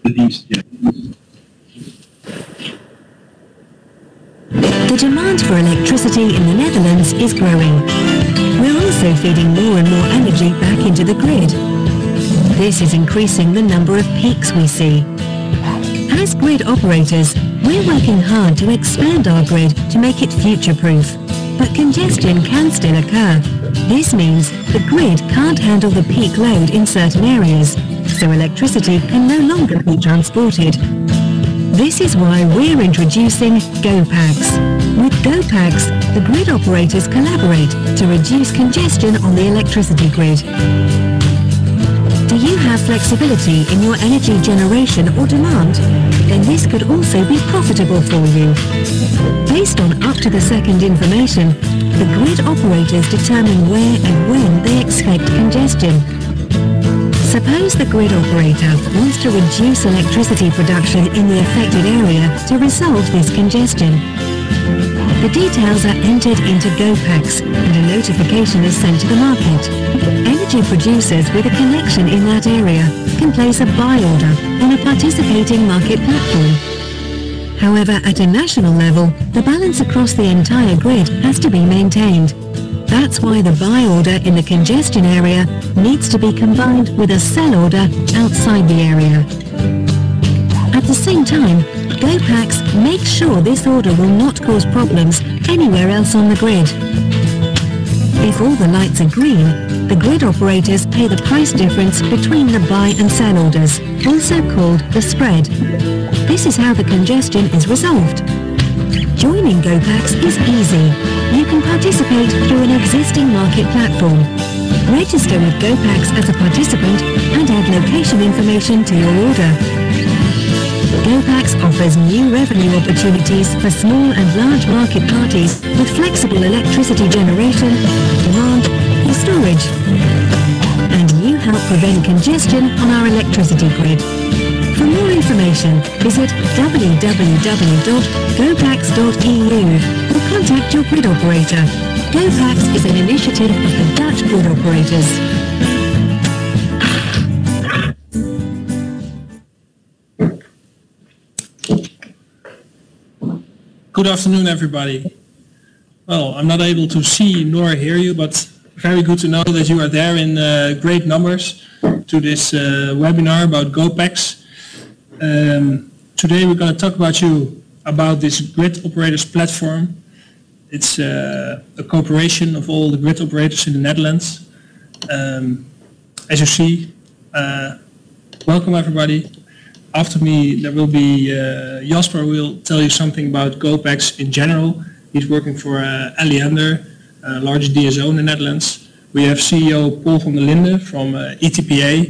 The demand for electricity in the Netherlands is growing. We're also feeding more and more energy back into the grid. This is increasing the number of peaks we see. As grid operators, we're working hard to expand our grid to make it future-proof. But congestion can still occur. This means the grid can't handle the peak load in certain areas, so electricity can no longer be transported. This is why we're introducing GoPax. With GoPax, the grid operators collaborate to reduce congestion on the electricity grid. Do you have flexibility in your energy generation or demand? Then this could also be profitable for you. Based on up-to-the-second information, the grid operators determine where and when they expect congestion. Suppose the grid operator wants to reduce electricity production in the affected area to resolve this congestion. The details are entered into GoPax and a notification is sent to the market. Energy producers with a connection in that area can place a buy order on a participating market platform. However, at a national level, the balance across the entire grid has to be maintained. That's why the buy order in the congestion area needs to be combined with a sell order outside the area. At the same time, GoPax makes sure this order will not cause problems anywhere else on the grid. If all the lights are green, the grid operators pay the price difference between the buy and sell orders, also called the spread. This is how the congestion is resolved. Joining GoPax is easy. You can participate through an existing market platform. Register with GoPax as a participant and add location information to your order. GoPax offers new revenue opportunities for small and large market parties with flexible electricity generation, demand, or storage. And you help prevent congestion on our electricity grid. For more information, visit www.gopax.eu or contact your grid operator. GoPax is an initiative of the Dutch grid operators. Good afternoon, everybody. Well, I'm not able to see nor hear you, but very good to know that you are there in great numbers to this webinar about GoPax. Today we're going to talk about this grid operators platform. It's a cooperation of all the grid operators in the Netherlands. As you see, welcome everybody. After me there will be Jasper who will tell you something about GoPax in general. He's working for Liander, largest DSO in the Netherlands. We have CEO Paul van der Linden from ETPA.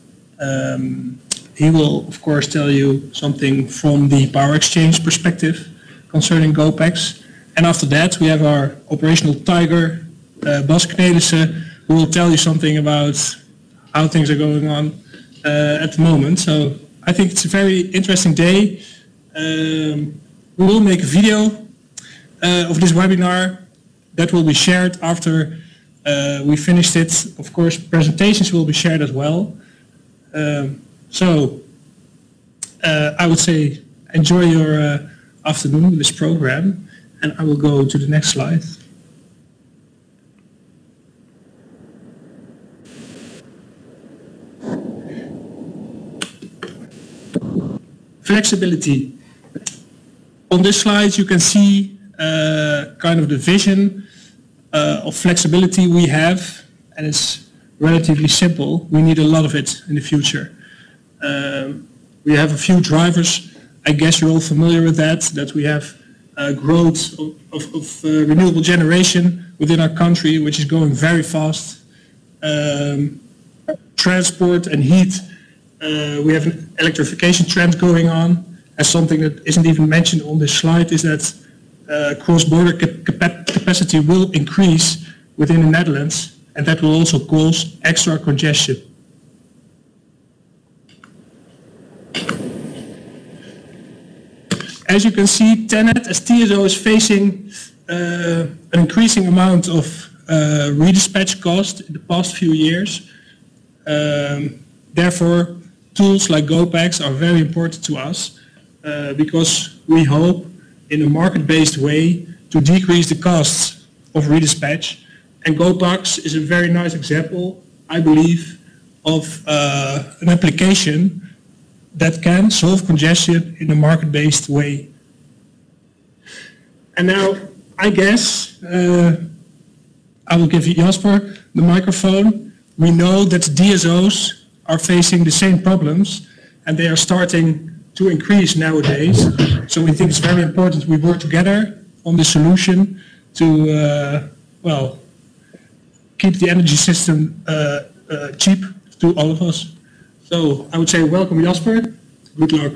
He will, of course, tell you something from the power exchange perspective concerning GoPax. And after that, we have our operational tiger, Bas Knelissen, who will tell you something about how things are going on at the moment. So I think it's a very interesting day. We will make a video of this webinar that will be shared after we finished it. Of course, presentations will be shared as well. So I would say enjoy your afternoon with this program, and I will go to the next slide. Flexibility. On this slide you can see kind of the vision of flexibility we have, and it's relatively simple. We need a lot of it in the future. We have a few drivers. I guess you're all familiar with that we have growth of renewable generation within our country, which is going very fast. Transport and heat. We have an electrification trend going on, and something that isn't even mentioned on this slide is that cross-border capacity will increase within the Netherlands, and that will also cause extra congestion. As you can see, TenneT as TSO is facing an increasing amount of redispatch cost in the past few years. Therefore, tools like GoPax are very important to us because we hope in a market-based way to decrease the costs of redispatch. And GoPax is a very nice example, I believe, of an application that can solve congestion in a market-based way. And now, I guess, I will give Jasper the microphone. We know that DSOs are facing the same problems and they are starting to increase nowadays. So we think it's very important we work together on the solution to, well, keep the energy system cheap to all of us. So I would say welcome Jasper, good luck.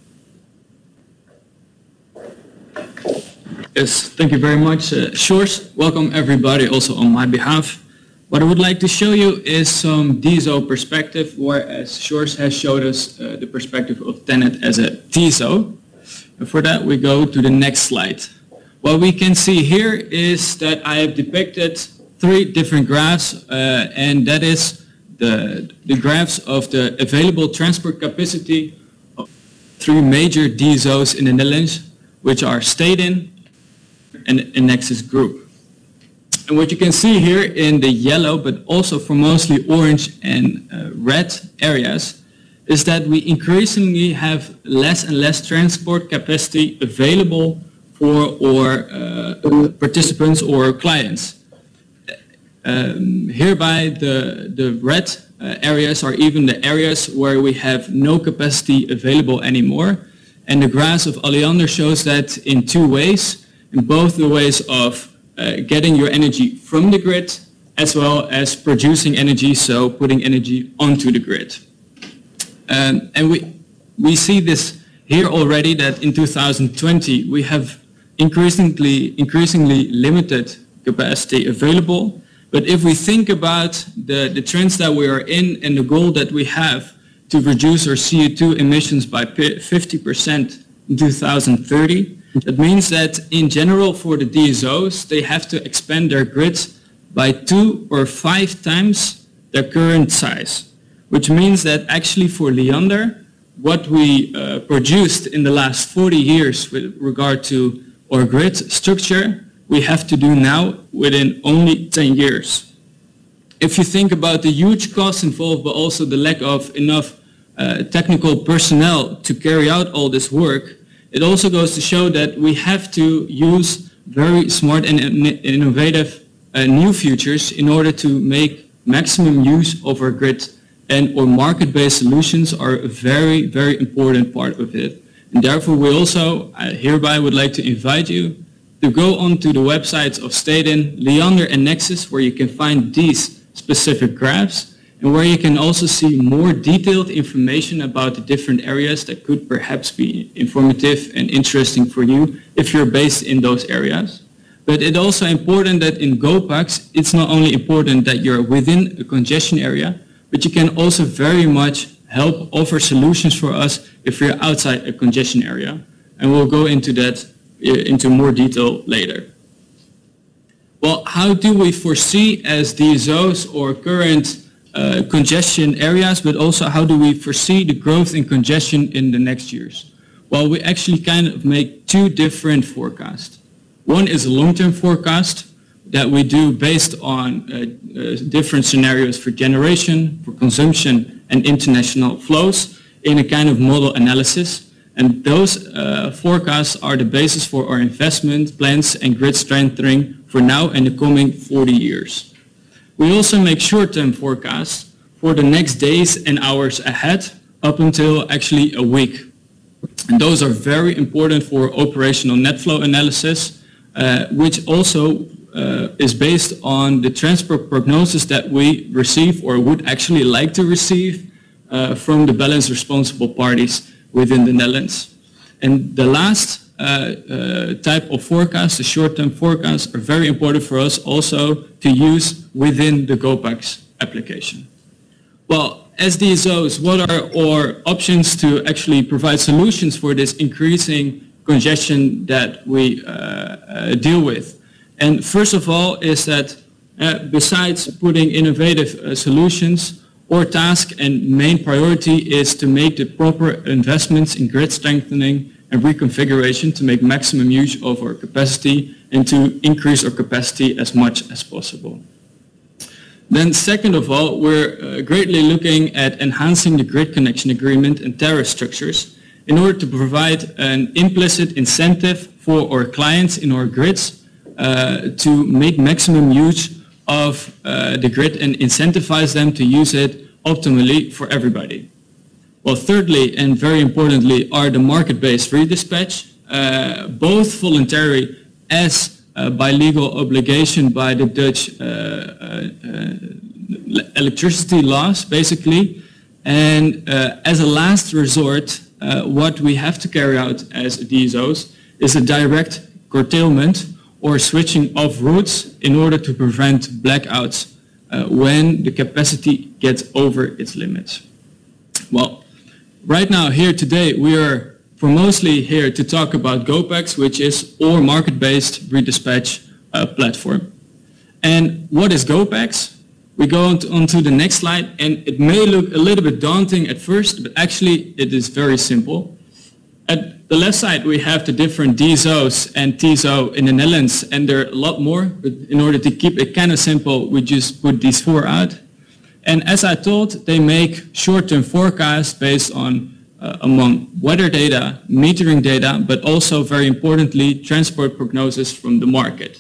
Yes, thank you very much, Sjors. Welcome everybody also on my behalf. What I would like to show you is some DSO perspective, whereas Sjors has showed us the perspective of TenneT as a TSO. And for that we go to the next slide. What we can see here is that I have depicted 3 different graphs, and that is the graphs of the available transport capacity of 3 major DSOs in the Netherlands, which are Stedin and Nexus Group. And what you can see here in the yellow, but also for mostly orange and red areas, is that we increasingly have less and less transport capacity available for our participants or clients. Hereby the red areas are even the areas where we have no capacity available anymore. And the graph of Alliander shows that in 2 ways, in both the ways of getting your energy from the grid as well as producing energy, so putting energy onto the grid. And we see this here already, that in 2020 we have increasingly limited capacity available. But if we think about the trends that we are in and the goal that we have to reduce our CO2 emissions by 50% in 2030, that means that in general for the DSOs, they have to expand their grids by 2 or 5 times their current size, which means that actually for Liander, what we produced in the last 40 years with regard to our grid structure, we have to do now within only 10 years. If you think about the huge costs involved, but also the lack of enough technical personnel to carry out all this work, it also goes to show that we have to use very smart and innovative new features in order to make maximum use of our grid, and our market-based solutions are a very, very important part of it. And therefore we also hereby would like to invite you to go onto the websites of Stedin, Liander and Nexus, where you can find these specific graphs and where you can also see more detailed information about the different areas that could perhaps be informative and interesting for you if you're based in those areas. But it's also important that in GoPax, it's not only important that you're within a congestion area, but you can also very much help offer solutions for us if you're outside a congestion area. And we'll go into that into more detail later. Well, how do we foresee as DSOs or current congestion areas, but also how do we foresee the growth in congestion in the next years? Well, we actually kind of make 2 different forecasts. One is a long-term forecast that we do based on different scenarios for generation, for consumption, and international flows in a kind of model analysis. And those forecasts are the basis for our investment plans and grid strengthening for now and the coming 40 years. We also make short-term forecasts for the next days and hours ahead up until actually a week. And those are very important for operational net flow analysis, which also is based on the transport prognosis that we receive or would actually like to receive from the balance responsible parties within the Netherlands. And the last type of forecast, the short-term forecasts, are very important for us also to use within the GoPax application. Well, as DSOs, what are our options to actually provide solutions for this increasing congestion that we deal with? And first of all is that besides putting innovative solutions, Our task and main priority is to make the proper investments in grid strengthening and reconfiguration to make maximum use of our capacity and to increase our capacity as much as possible. Then second of all, we're greatly looking at enhancing the grid connection agreement and tariff structures in order to provide an implicit incentive for our clients in our grids to make maximum use of the grid and incentivize them to use it optimally for everybody. Well, thirdly, and very importantly, are the market-based redispatch, both voluntary as by legal obligation by the Dutch electricity laws, basically. And as a last resort, what we have to carry out as DSOs is a direct curtailment or switching off routes in order to prevent blackouts when the capacity gets over its limits. Well, right now here today we are mostly here to talk about GoPax, which is our market-based redispatch platform. And what is GoPax? We go on to the next slide, and it may look a little bit daunting at first, but actually it is very simple. At the left side, we have the different DSOs and TSO in the Netherlands, and there are a lot more, but in order to keep it kind of simple, we just put these 4 out. And as I told, they make short-term forecasts based on, among weather data, metering data, but also, very importantly, transport prognosis from the market.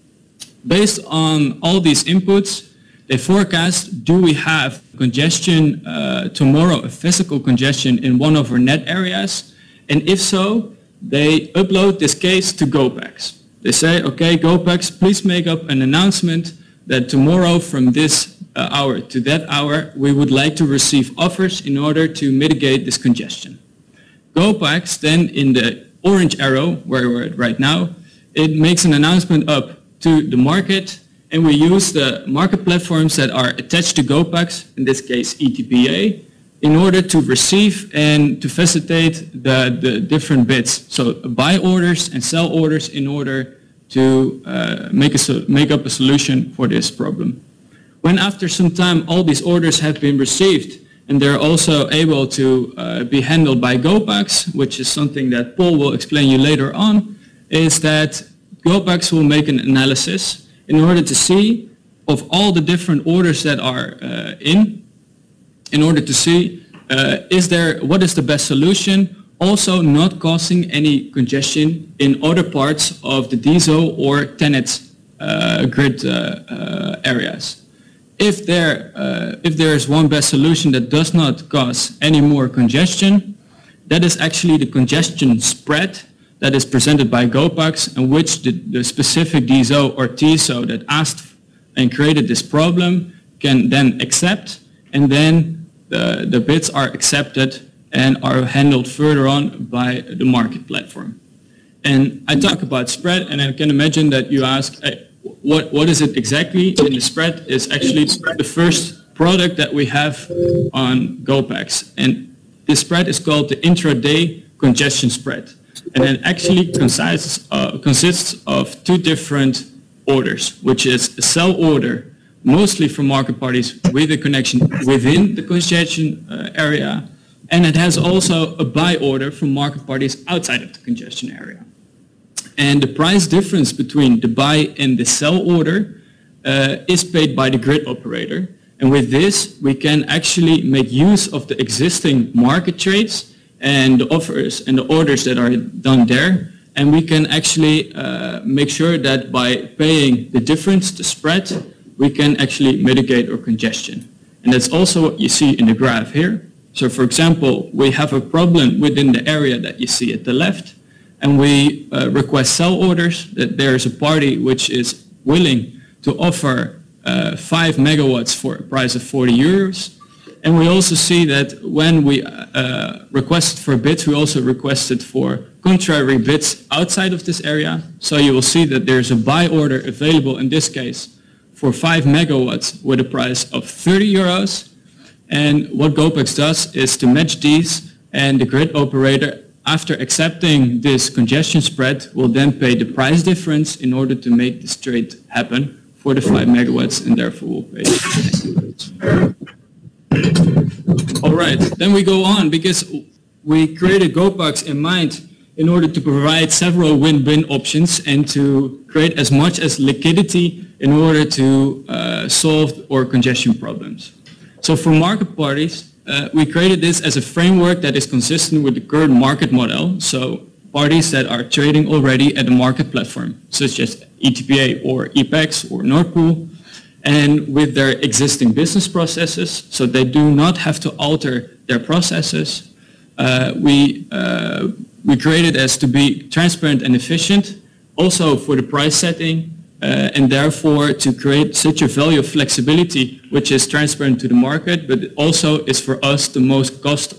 Based on all these inputs, they forecast, do we have congestion tomorrow, a physical congestion in one of our net areas? And if so, they upload this case to GoPax. They say, okay, GoPax, please make up an announcement that tomorrow from this hour to that hour, we would like to receive offers in order to mitigate this congestion. GoPax then, in the orange arrow, where we're at right now, it makes an announcement up to the market, and we use the market platforms that are attached to GoPax, in this case ETPA, in order to receive and to facilitate the different bids. So buy orders and sell orders in order to make up a solution for this problem. When after some time all these orders have been received and they're also able to be handled by GoPax, which is something that Paul will explain you later on, is that GoPax will make an analysis in order to see of all the different orders that are in order to see what is the best solution, also not causing any congestion in other parts of the DSO or TenneT grid areas. If there is one best solution that does not cause any more congestion, that is actually the congestion spread that is presented by GoPax, and which the specific DSO or TSO that asked and created this problem can then accept, and then the bids are accepted and are handled further on by the market platform. And I talk about spread, and I can imagine that you ask, hey, what is it exactly? And the spread is actually the first product that we have on GoPax. And this spread is called the intraday congestion spread. And it actually consists of 2 different orders, which is a sell order, mostly from market parties with a connection within the congestion area, and it has also a buy order from market parties outside of the congestion area. And the price difference between the buy and the sell order is paid by the grid operator. And with this, we can actually make use of the existing market trades and the offers and the orders that are done there. And we can actually make sure that by paying the difference, the spread, we can actually mitigate our congestion. And that's also what you see in the graph here. So for example, we have a problem within the area that you see at the left, and we request sell orders, that there's a party which is willing to offer 5 megawatts for a price of 40 euros. And we also see that when we requested for bids, we also requested for contrary bids outside of this area. So you will see that there's a buy order available in this case for 5 megawatts with a price of 30 euros. And what GoPax does is to match these, and the grid operator, after accepting this congestion spread, will then pay the price difference in order to make this trade happen for the 5 megawatts, and therefore will pay. All right, then we go on because we created GoPax in mind in order to provide several win-win options and to create as much as liquidity in order to solve our congestion problems. So for market parties, we created this as a framework that is consistent with the current market model. So parties that are trading already at the market platform, such as ETPA or EPEX or Nord Pool, and with their existing business processes, so they do not have to alter their processes. We created as to be transparent and efficient, also for the price setting, and therefore to create such a value of flexibility, which is transparent to the market, but also is for us the most cost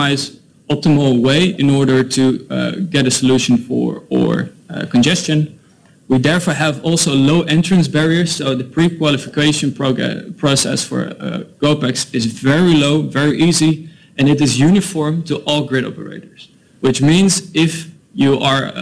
optimal way in order to get a solution for our congestion. We therefore have also low entrance barriers, so the pre-qualification process for GoPax is very low, very easy, and it is uniform to all grid operators, which means if you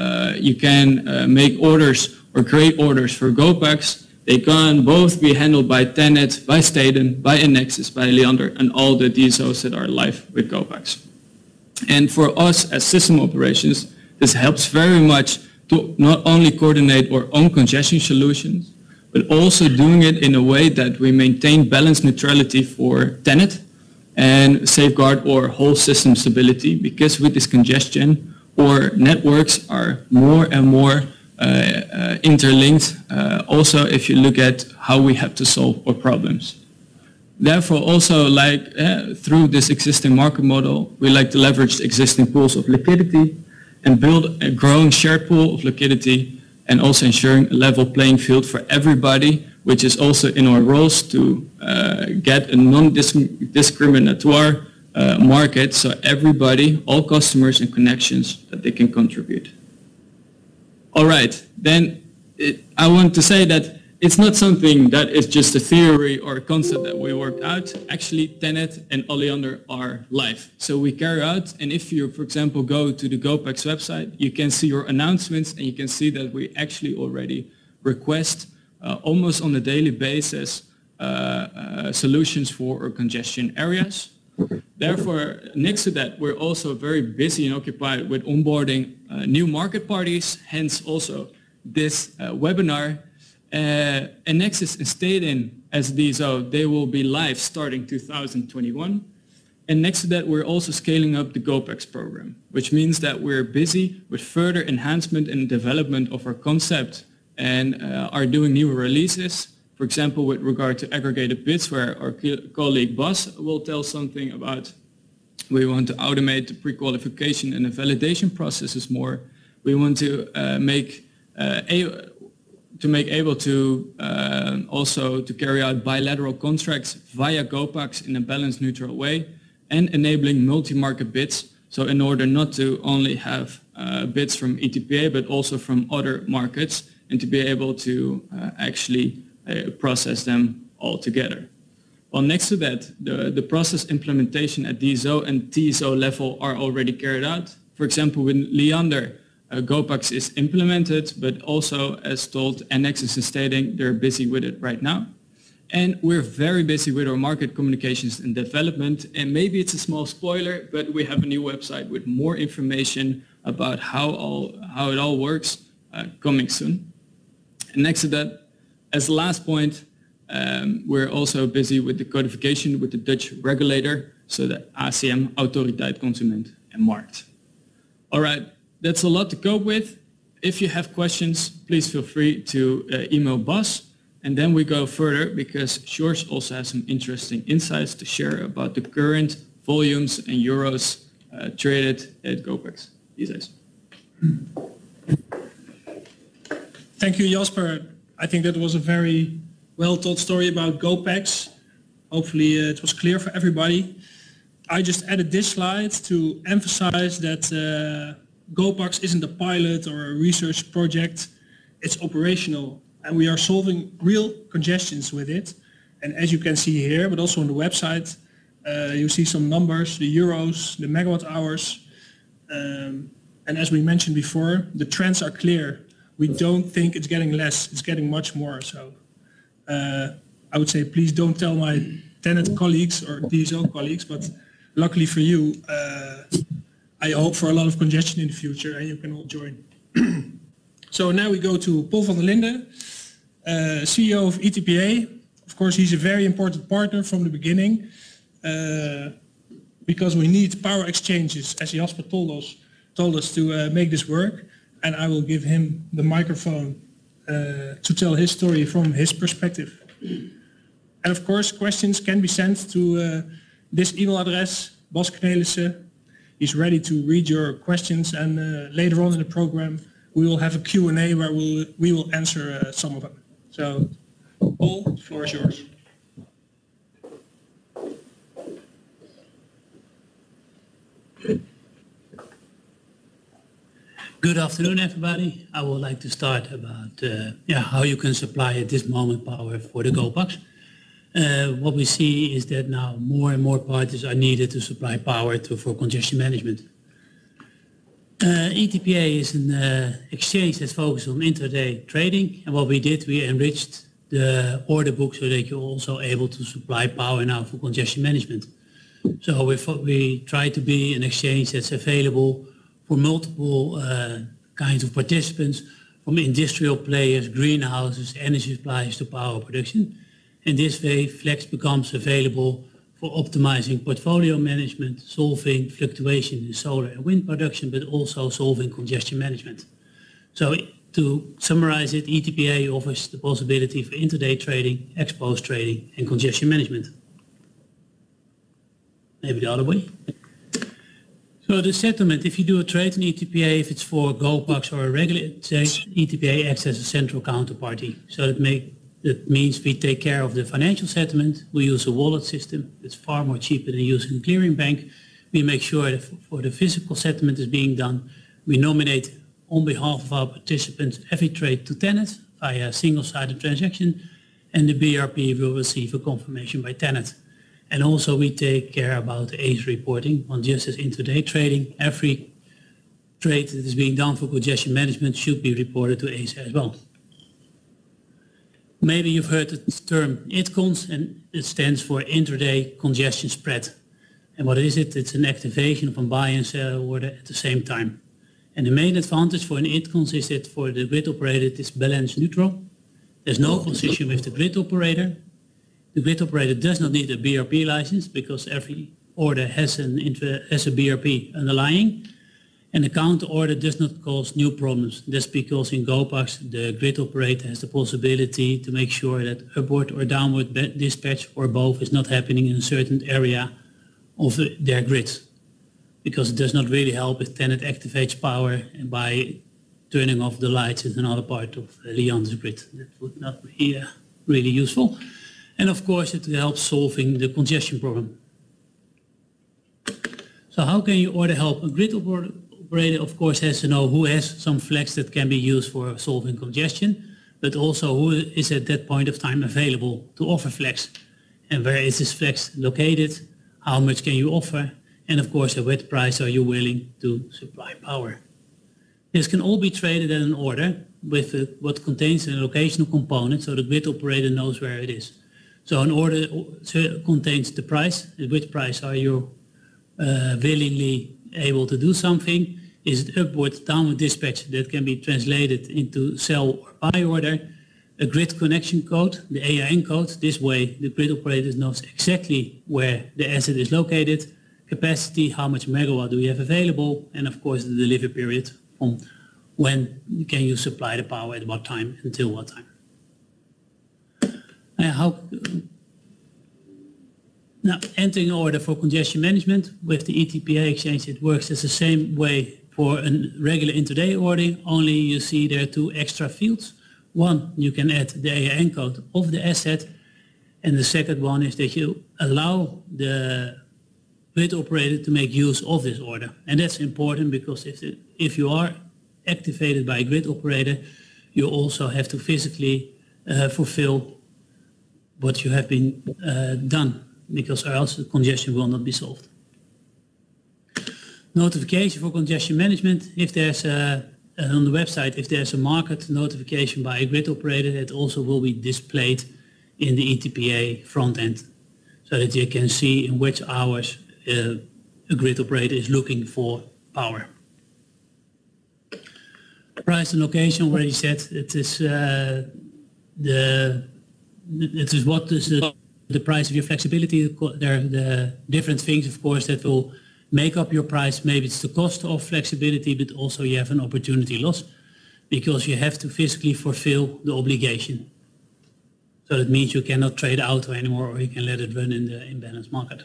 can make orders or create orders for GoPax, they can both be handled by TenneT, by Stedin, by Enexis, by Liander, and all the DSOs that are live with GoPax. And for us as system operations, this helps very much to not only coordinate our own congestion solutions, but also doing it in a way that we maintain balance neutrality for TenneT and safeguard our whole system stability, because with this congestion, our networks are more and more interlinked, also if you look at how we have to solve our problems. Therefore, also through this existing market model, we like to leverage existing pools of liquidity and build a growing shared pool of liquidity, and also ensuring a level playing field for everybody, which is also in our roles to get a non-discriminatory market, so everybody, all customers and connections, that they can contribute. All right, then I want to say that it's not something that is just a theory or a concept that we worked out. Actually, TenneT and Oleander are live. So we carry out, and if you, for example, go to the GoPax website, you can see your announcements, and you can see that we actually already request almost on a daily basis solutions for our congestion areas. Therefore, next to that, we're also very busy and occupied with onboarding new market parties, hence also this webinar. Enexis and Stedin as DSO, they will be live starting 2021. And next to that, we're also scaling up the GoPax program, which means that we're busy with further enhancement and development of our concept and are doing new releases. For example, with regard to aggregated bids, where our colleague Bas will tell something about. We want to automate the pre-qualification and the validation processes more. We want to make able to also to carry out bilateral contracts via GoPax in a balance neutral way, and enabling multi-market bids. So in order not to only have bids from ETPA, but also from other markets, and to be able to actually process them all together. Well, next to that, the process implementation at DSO and TSO level are already carried out. For example, with Liander, GoPax is implemented, but also, as told, Enexis and Stedin, they're busy with it right now. And we're very busy with our market communications and development. And maybe it's a small spoiler, but we have a new website with more information about how it all works coming soon. And next to that, as the last point, we're also busy with the codification with the Dutch regulator, so the ACM, Autoriteit Consument en Markt. All right, that's a lot to cope with. If you have questions, please feel free to email Bas. And then we go further because George also has some interesting insights to share about the current volumes and euros traded at GoPax these days. Thank you, Jasper. I think that was a very well-told story about GoPax. Hopefully it was clear for everybody. I just added this slide to emphasize that GoPax isn't a pilot or a research project. It's operational, and we are solving real congestions with it. And as you can see here, but also on the website, you see some numbers, the euros, the megawatt hours. And as we mentioned before, the trends are clear. We don't think it's getting less, it's getting much more. So I would say, please don't tell my TenneT colleagues or DSO colleagues, but luckily for you, I hope for a lot of congestion in the future, and you can all join. So now we go to Paul van der Linden, CEO of ETPA. Of course, he's a very important partner from the beginning, because we need power exchanges, as Jasper told us to make this work. And I will give him the microphone to tell his story from his perspective. And of course, questions can be sent to this email address, Bas Knelissen. He's ready to read your questions, and later on in the program, we will have a Q&A where we will answer some of them. So, Paul, the floor is yours. Good afternoon, everybody. I would like to start about how you can supply at this moment power for the GoPax. What we see is that now more and more parties are needed to supply power for congestion management. ETPA is an exchange that focuses on intraday trading, and what we did, we enriched the order book so that you're also able to supply power now for congestion management. So we try to be an exchange that's available for multiple kinds of participants, from industrial players, greenhouses, energy suppliers to power production. In this way, Flex becomes available for optimizing portfolio management, solving fluctuation in solar and wind production, but also solving congestion management. So to summarize it, ETPA offers the possibility for intraday trading, exposed trading, and congestion management. Maybe the other way. So the settlement, if you do a trade in ETPA, if it's for GoPax or a regular trade, ETPA acts as a central counterparty. So that means we take care of the financial settlement. We use a wallet system. It's far more cheaper than using a clearing bank. We make sure that for the physical settlement is being done, we nominate on behalf of our participants every trade to Tenet via a single-sided transaction, and the BRP will receive a confirmation by Tenet. And also we take care about the ACE reporting on just as intraday trading. Every trade that is being done for congestion management should be reported to ACE as well. Maybe you've heard the term ITCONS, and it stands for Intraday Congestion Spread. And what is it? It's an activation of a buy and sell order at the same time. And the main advantage for an ITCONS is that for the grid operator it is balance neutral. There's no position with the grid operator. The grid operator does not need a BRP license because every order has a BRP underlying, and the counter order does not cause new problems. That's because in GoPax the grid operator has the possibility to make sure that upward or downward dispatch or both is not happening in a certain area of their grid, because it does not really help if Tenet activates power and by turning off the lights in another part of Lian's grid. That would not be really useful. And of course it helps solving the congestion problem. So how can you order help? A grid operator of course has to know who has some flex that can be used for solving congestion, but also who is at that point of time available to offer flex. And where is this flex located? How much can you offer? And of course at what price are you willing to supply power? This can all be traded at an order with what contains a locational component so the grid operator knows where it is. So an order contains the price, at which price are you willingly able to do something. Is it upward, downward dispatch that can be translated into sell or buy order. A grid connection code, the AIN code. This way the grid operator knows exactly where the asset is located. Capacity, how much megawatt do you have available, and of course the delivery period from when can you supply the power at what time until what time. Now, entering order for congestion management with the ETPA exchange, it works as the same way for a regular intraday order, only you see there are two extra fields. One, you can add the AIN code of the asset, and the second one is that you allow the grid operator to make use of this order. And that's important because if you are activated by a grid operator, you also have to physically fulfill what you have been done, because or else the congestion will not be solved. Notification for congestion management. If there's on the website, if there's a market notification by a grid operator, it also will be displayed in the ETPA front end, so that you can see in which hours a grid operator is looking for power. Price and location already said. It is what is the price of your flexibility. There are the different things, of course, that will make up your price. Maybe it's the cost of flexibility, but also you have an opportunity loss because you have to physically fulfill the obligation. So that means you cannot trade out anymore, or you can let it run in the imbalance market.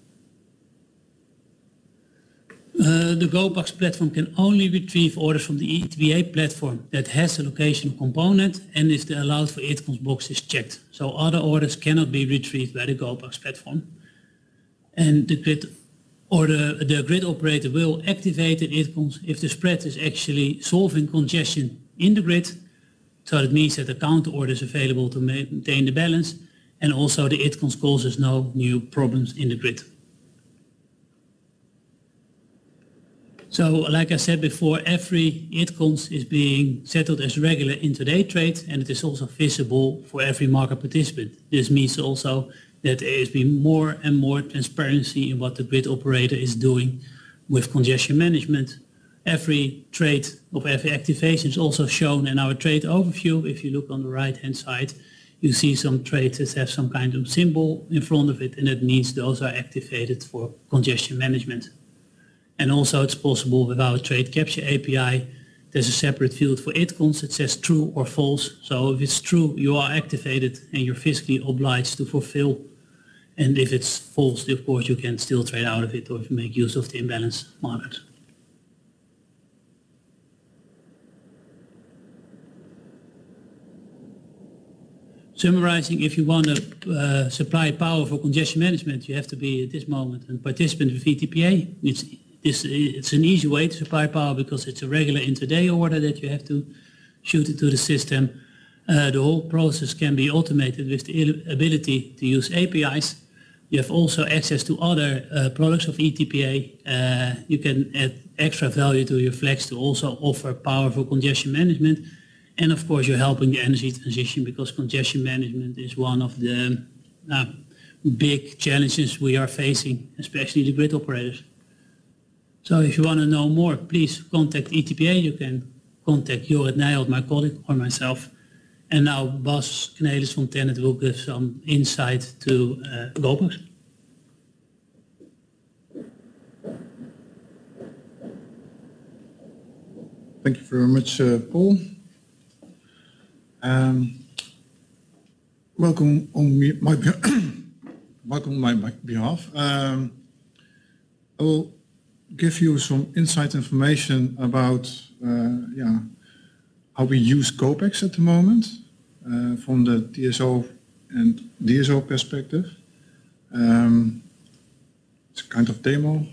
The GoPax platform can only retrieve orders from the ETBA platform that has a location component and if the allowed for ITCONS box is checked. So other orders cannot be retrieved by the GoPax platform. And the grid operator will activate the ITCONS if the spread is actually solving congestion in the grid. So that means that a counter order is available to maintain the balance, and also the ITCONS causes no new problems in the grid. So, like I said before, every ITCONS is being settled as regular intraday trade, and it is also visible for every market participant. This means also that there is being more and more transparency in what the grid operator is doing with congestion management. Every trade of every activation is also shown in our trade overview. If you look on the right-hand side, you see some trades that have some kind of symbol in front of it, and that means those are activated for congestion management. And also it's possible with our Trade Capture API, there's a separate field for ITCONS. It says true or false. So if it's true, you are activated and you're physically obliged to fulfill. And if it's false, of course, you can still trade out of it or make use of the imbalance market. Summarizing, if you want to supply power for congestion management, you have to be at this moment a participant with ETPA. It's an easy way to supply power because it's a regular intraday order that you have to shoot into the system. The whole process can be automated with the ability to use APIs. You have also access to other products of ETPA. You can add extra value to your flex to also offer power for congestion management. And of course, you're helping the energy transition because congestion management is one of the big challenges we are facing, especially the grid operators. So if you want to know more, please contact ETPA. You can contact Jorrit Nijholt, my colleague, or myself. And now Bas Knelis from TenneT will give some insight to GoPax. Thank you very much, Paul. Welcome on my behalf. I will give you some inside information about how we use GoPax at the moment from the TSO and DSO perspective. It's a kind of demo.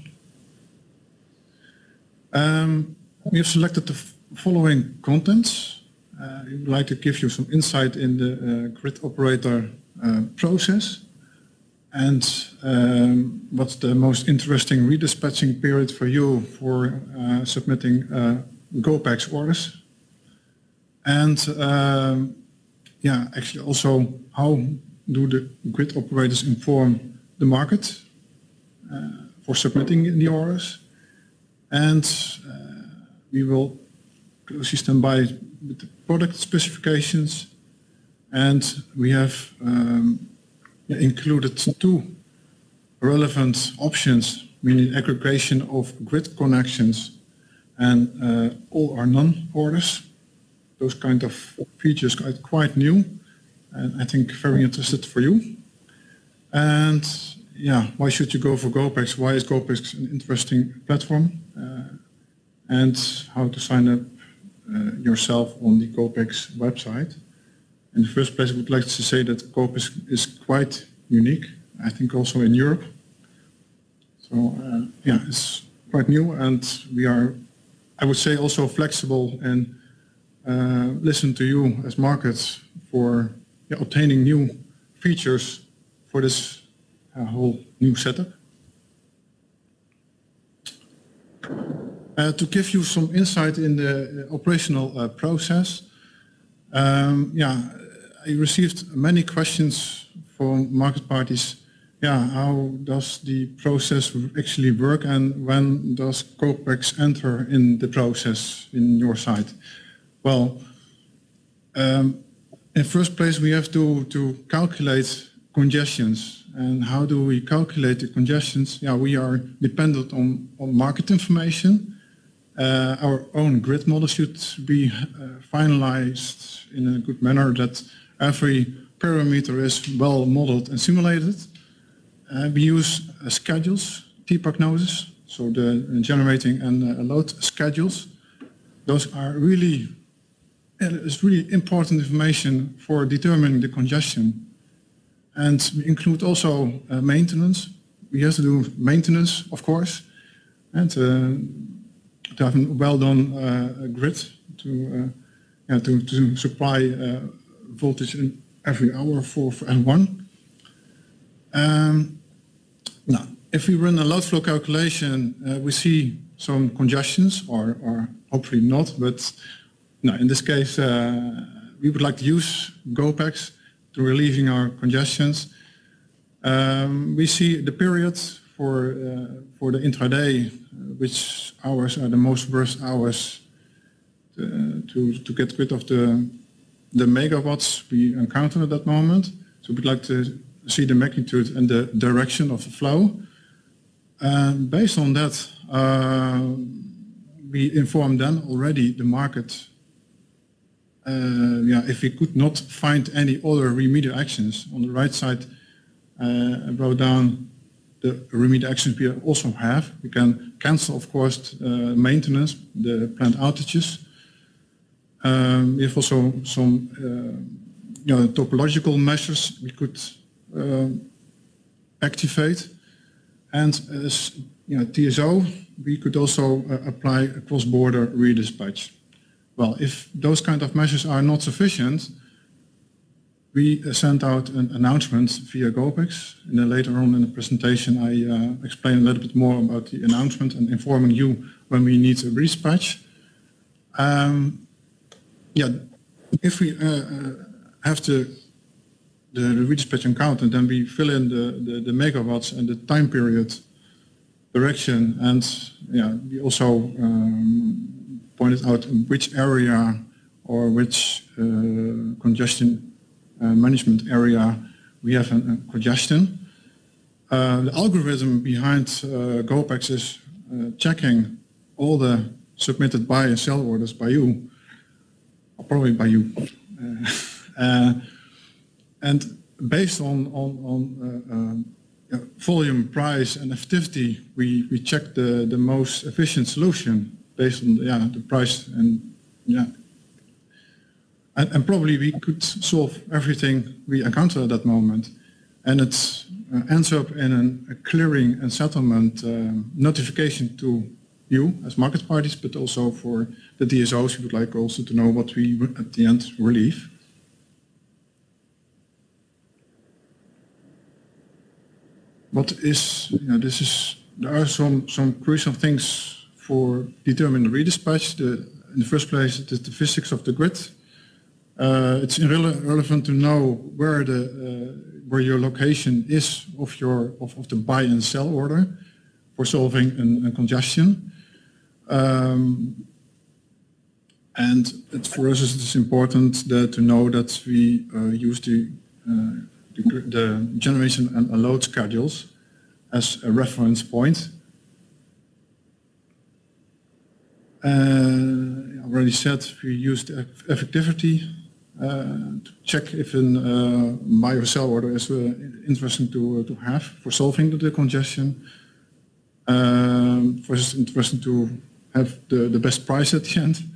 We have selected the following contents. We would like to give you some insight in the grid operator process and what's the most interesting redispatching period for you for submitting GoPax orders. And actually also how do the grid operators inform the market for submitting the orders. And we will closely stand by with the product specifications, and we have included two relevant options, meaning aggregation of grid connections and all or none orders. Those kind of features are quite new and I think very interested for you. And why should you go for GoPax? Why is GoPax an interesting platform? And how to sign up yourself on the GoPax website. In the first place, I would like to say that GoPax is quite unique, I think also in Europe. So it's quite new, and we are, I would say, also flexible and listen to you as markets for obtaining new features for this whole new setup. To give you some insight in the operational process, I received many questions from market parties how does the process actually work, and when does GoPax enter in the process in your site? Well, in first place, we have to calculate congestions. And how do we calculate the congestions? Yeah, we are dependent on market information. Our own grid model should be finalized in a good manner, that every parameter is well modeled and simulated. We use schedules, T-prognosis, so the generating and load schedules. Those are really, it's really important information for determining the congestion. And we include also maintenance. We have to do maintenance, of course, and to have a well-done grid to supply voltage in every hour for everyone. Now, if we run a load flow calculation, we see some congestions, or hopefully not, but no, in this case, we would like to use GoPax to relieving our congestions. We see the period for the intraday, which hours are the most worst hours to get rid of the megawatts we encounter at that moment. So we'd like to see the magnitude and the direction of the flow. Based on that, we inform then already the market. If we could not find any other remedial actions. On the right side, I wrote down the remedial actions we also have. We can cancel, of course, maintenance, the plant outages. We have also some topological measures we could activate. And as TSO, we could also apply a cross-border redispatch. Well, if those kind of measures are not sufficient, we send out an announcement via GoPax. And then later on in the presentation, I explain a little bit more about the announcement and informing you when we need a redispatch. If we have the redispatch encounter, then we fill in the megawatts and the time period, direction, and we also pointed out which area or which congestion management area we have a congestion. The algorithm behind GoPax is checking all the submitted buy and sell orders by you, or probably by you. And based on volume, price, and effectivity, we check the most efficient solution based on the price and probably we could solve everything we encounter at that moment, and it ends up in a clearing and settlement notification to you as market parties, but also for the DSOs who would like also to know what we at the end relieve. What is, there are some crucial things for determining the redispatch. In the first place, it is the physics of the grid. It's irrelevant to know where your location is of the buy and sell order for solving a congestion. And for us, it's important to know that we use the generation and load schedules as a reference point. I already said we use the effectivity to check if a buy or sell order is interesting to have for solving the congestion. For us, it's interesting to have the best price at the end.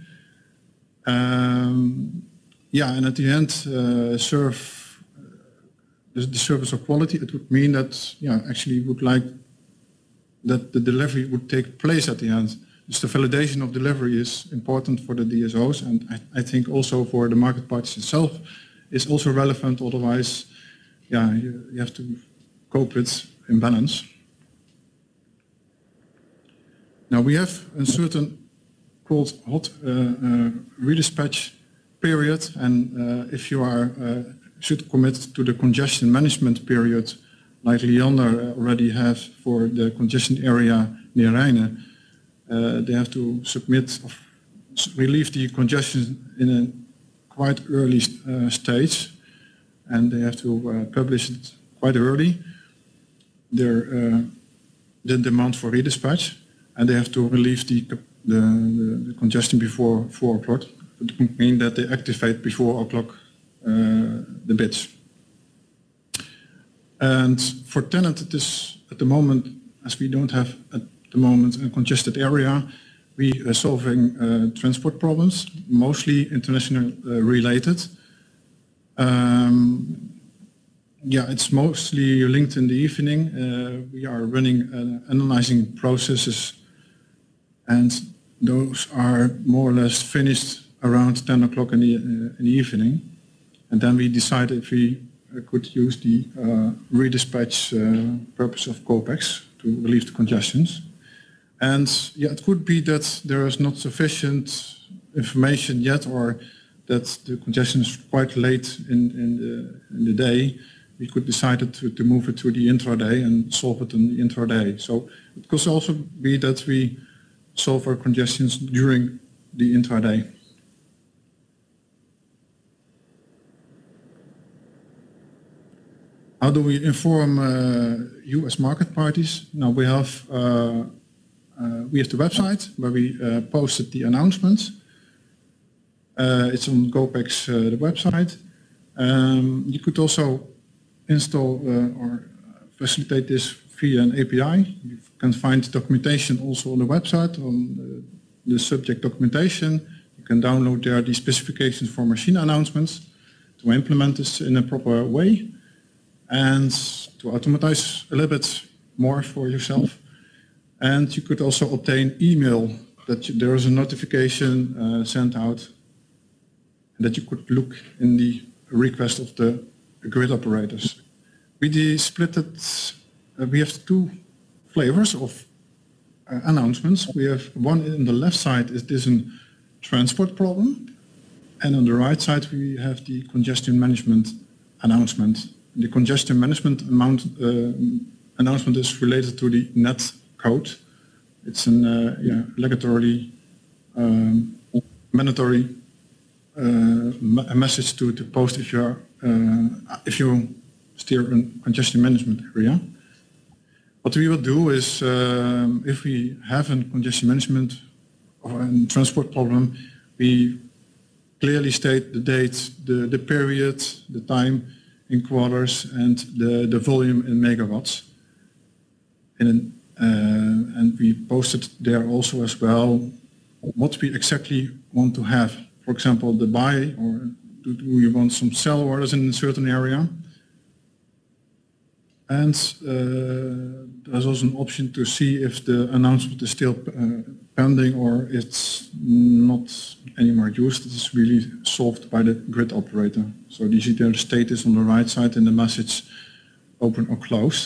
And at the end, serve the service of quality. It would mean that actually would like that the delivery would take place at the end. So the validation of delivery is important for the DSOs, and I think also for the market parties itself is also relevant. Otherwise, you have to cope with imbalance. Now we have a certain called hot redispatch period, and if you should commit to the congestion management period like Leander already have for the congestion area near Rhine, they have to submit or relieve the congestion in a quite early stage, and they have to publish it quite early, the demand for redispatch, and they have to relieve the congestion before 4 o'clock. It would mean that they activate before 4 o'clock the bits. And for TenneT, it is at the moment, as we don't have at the moment a congested area, we are solving transport problems, mostly international related. Yeah, it's mostly linked in the evening. We are running analyzing processes, and those are more or less finished around 10 o'clock in the evening. And then we decided if we could use the redispatch purpose of GoPax to relieve the congestions. And yeah, it could be that there is not sufficient information yet, or that the congestion is quite late in the day. We could decide to move it to the intraday and solve it in the intraday. So it could also be that we solve our congestions during the intraday. How do we inform you as market parties? Now we have the website where we posted the announcements. It's on GoPax, the website. You could also install or facilitate this via an API. You can find documentation also on the website, on the subject documentation. You can download there the specifications for machine announcements to implement this in a proper way and to automatize a little bit more for yourself. And you could also obtain email that there is a notification sent out, and that you could look in the request of the grid operators. We split it, we have 2 flavors of announcements. We have one on the left side, is this a transport problem? And on the right side we have the congestion management announcement. The congestion management announcement is related to the net code. It's an obligatory, mandatory a message to post if you steer a congestion management area. What we will do is, if we have a congestion management or a transport problem, we clearly state the date, the period, the time in quarters, and the volume in megawatts. And we posted there also as well what we exactly want to have. For example, the buy, or do we want some sell orders in a certain area? And there's also an option to see if the announcement is still pending or it's not anymore used. It is really solved by the grid operator. So you see the status on the right side in the message, open or closed.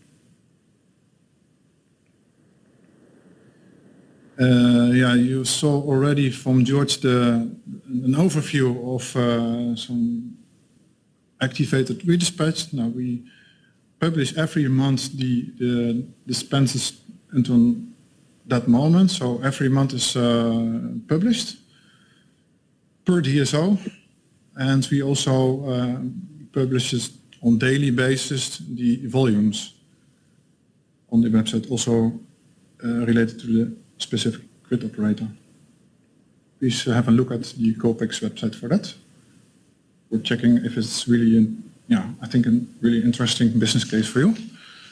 Yeah, you saw already from George an overview of some activated redispatch. Now we publish every month the dispenses until that moment. So every month is published per DSO, and we also publish on daily basis the volumes on the website, also related to the specific grid operator. Please have a look at the GoPax website for that. We're checking if it's really, I think a really interesting business case for you.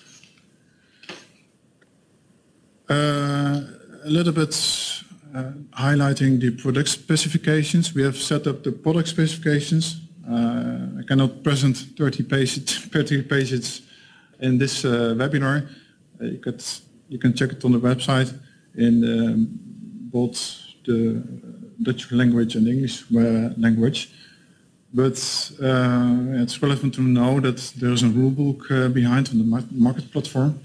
A little bit highlighting the product specifications. We have set up the product specifications. I cannot present 30 pages in this webinar. You can check it on the website in both the Dutch language and English language. But it's relevant to know that there's a rulebook behind on the market platform.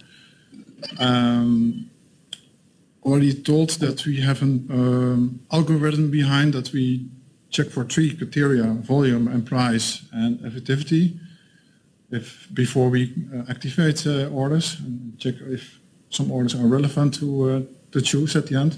Already told that we have an algorithm behind that we check for 3 criteria: volume and price and effectivity. if before we activate orders, and check if some orders are relevant to choose at the end.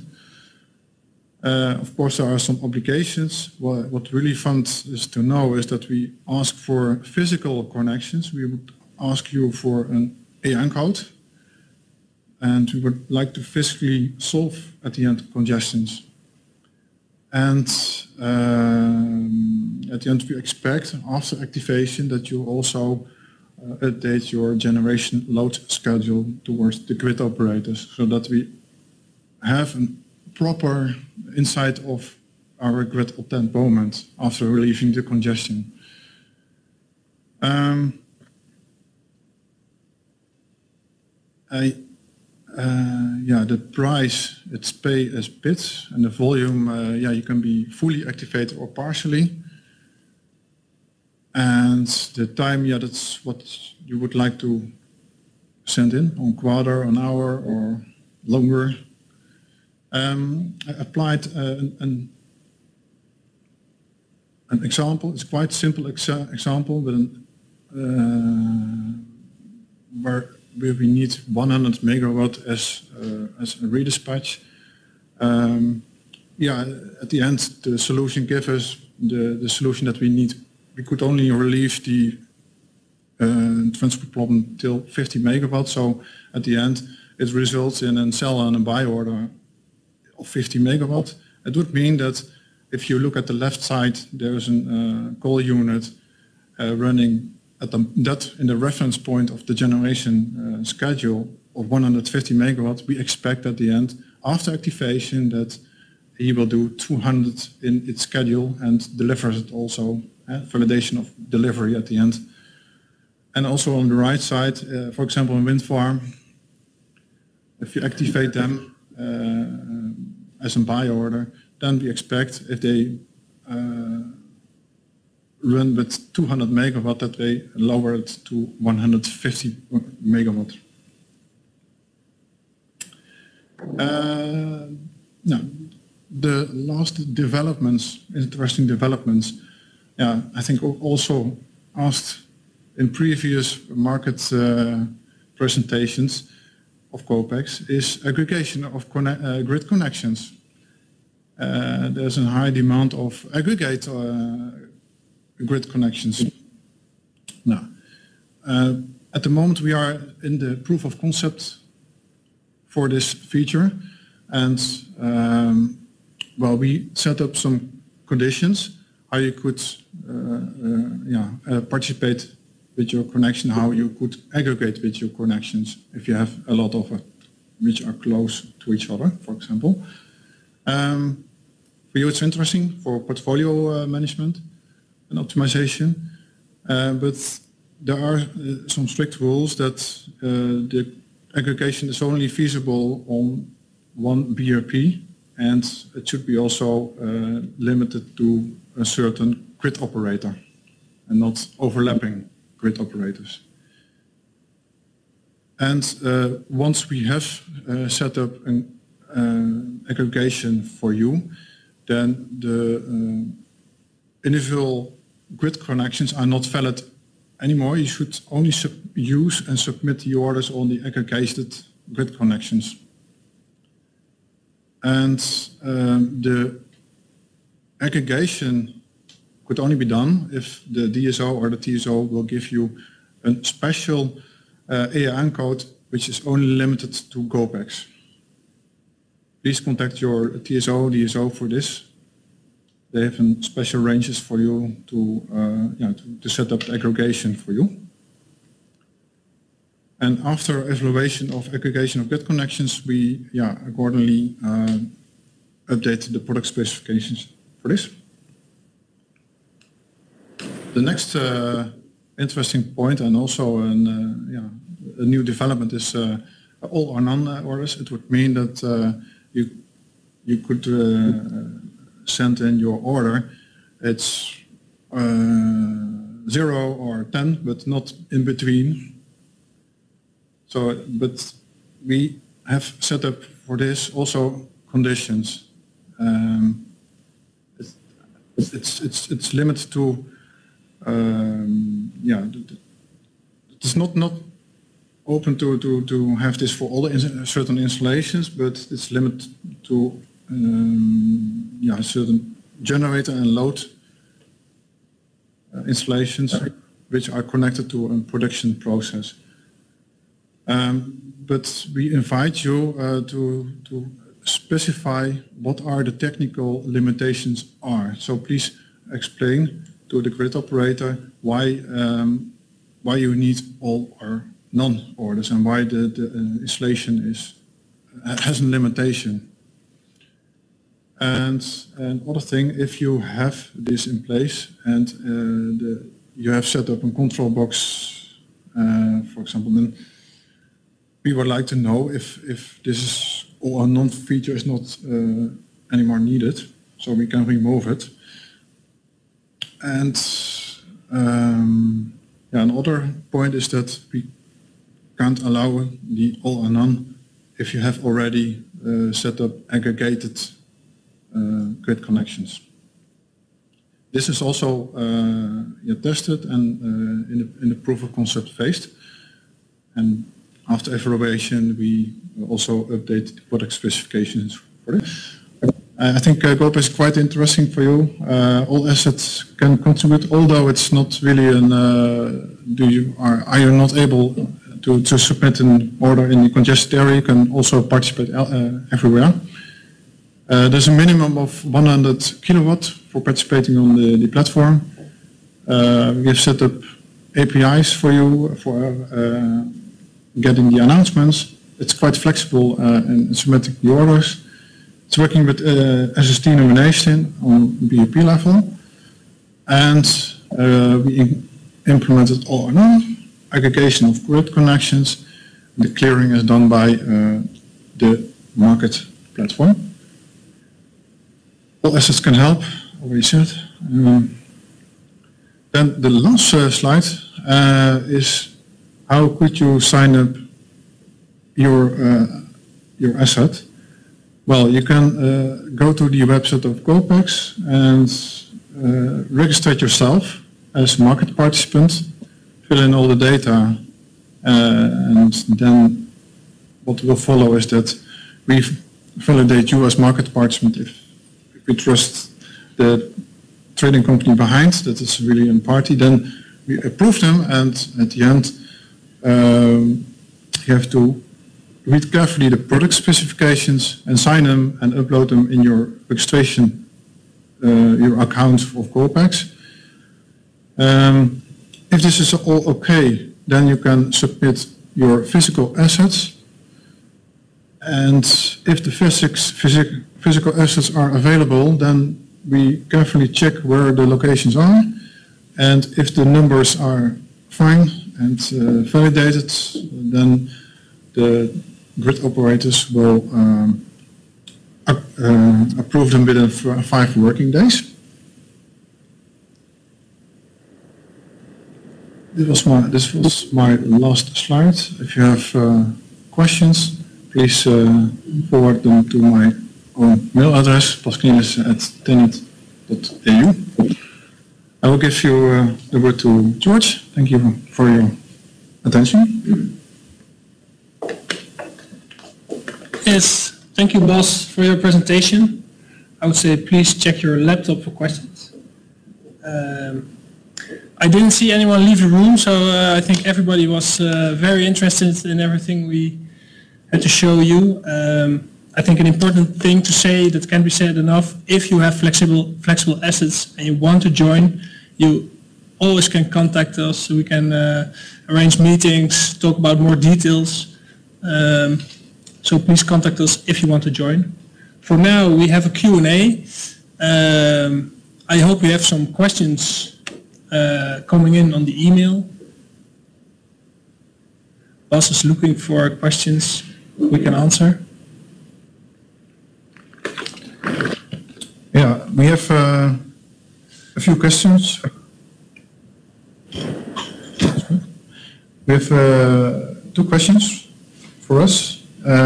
Of course, there are some obligations. What really fun is to know is that we ask for physical connections. We would ask you for an AN code, and we would like to physically solve at the end congestions. And at the end, we expect after activation that you also update your generation load schedule towards the grid operators, so that we have a proper insight of our grid at that moment after relieving the congestion. The price, it's pay as bits, and the volume, you can be fully activated or partially. And the time, that's what you would like to send in, on quarter, an hour, or longer. I applied an example. It's quite a simple example, but where we need 100 megawatt as a redispatch. At the end, the solution gives us the solution that we need. We could only relieve the transport problem till 50 megawatts. So at the end, it results in a sell and a buy order of 50 megawatt. It would mean that if you look at the left side, there's a coal unit running at in the reference point of the generation schedule of 150 megawatt. We expect at the end, after activation, that he will do 200 in its schedule and delivers it also, validation of delivery at the end. And also on the right side, for example, in wind farm, if you activate them as a buy order, then we expect if they run with 200 megawatt, that they lower it to 150 megawatt. Now, the last developments, interesting developments, I think also asked in previous market presentations of GoPax, is aggregation of grid connections. There's a high demand of aggregate grid connections. Now, at the moment we are in the proof of concept for this feature, and we set up some conditions how you could participate with your connection, how you could aggregate with your connections if you have a lot of it which are close to each other, for example. For you it's interesting for portfolio management and optimization, but there are some strict rules that the aggregation is only feasible on one BRP, and it should be also limited to a certain grid operator and not overlapping grid operators. And once we have set up an aggregation for you, then the individual grid connections are not valid anymore. You should only use and submit the orders on the aggregated grid connections. And the aggregation could only be done if the DSO or the TSO will give you a special AAN code which is only limited to GoPax. Please contact your TSO, DSO for this. They have special ranges for you to set up the aggregation for you. And after evaluation of aggregation of grid connections, we accordingly update the product specifications for this. The next interesting point, and also a new development, is all or none orders. It would mean that you could send in your order. It's 0 or 10, but not in between. So, but we have set up for this also conditions. It's limited to it's not open to have this for all the certain installations, but it's limited to certain generator and load installations which are connected to a production process. But we invite you to specify what are the technical limitations are. So please explain to the grid operator why you need all or none orders and why the installation has a limitation. And another thing, if you have this in place and you have set up a control box, for example, then we would like to know if this is or a non-feature is not anymore needed, so we can remove it. And another point is that we can't allow the all or none if you have already set up aggregated grid connections. This is also tested and in the proof of concept phase. And after evaluation, we also update the product specifications for it. I think GoPack is quite interesting for you. All assets can contribute, although it's not really an. Are you not able to submit an order in the congested area? You can also participate everywhere. There's a minimum of 100 kilowatt for participating on the platform. We have set up APIs for you for getting the announcements. It's quite flexible in submitting the orders. It's working with SST nomination on BEP level, and we implemented all or none, aggregation of grid connections. The clearing is done by the market platform. All assets can help, already said. Then the last slide is how could you sign up your asset? Well, you can go to the website of GoPack and register yourself as market participant, fill in all the data, and then what will follow is that we validate you as market participant if we trust the trading company behind, that is really a party, then we approve them, and at the end you have to read carefully the product specifications and sign them and upload them in your registration, your account of GoPack. If this is all okay, then you can submit your physical assets, and if the physical assets are available, then we carefully check where the locations are, and if the numbers are fine and validated, then the grid operators will approve them within 5 working days. This was my last slide. If you have questions, please forward them to my own mail address, pascalius@tenet.eu. I will give you the word to George. Thank you for your attention. Yes, thank you, Bas, for your presentation. I would say please check your laptop for questions. I didn't see anyone leave the room, so I think everybody was very interested in everything we had to show you. I think an important thing to say that can be said enough, if you have flexible assets and you want to join, you always can contact us, so we can arrange meetings, talk about more details. So please contact us if you want to join. For now, we have a Q&A. I hope we have some questions coming in on the email. Bas is looking for questions we can answer. Yeah, we have a few questions. We have 2 questions for us.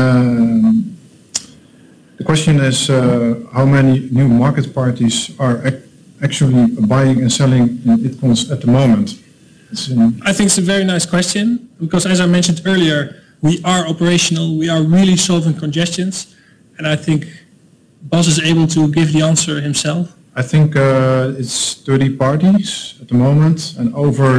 The question is how many new market parties are actually buying and selling in Itcons at the moment? I think it's a very nice question, because as I mentioned earlier, we are operational, we are really solving congestions, and I think Bas is able to give the answer himself. I think it's 30 parties at the moment, and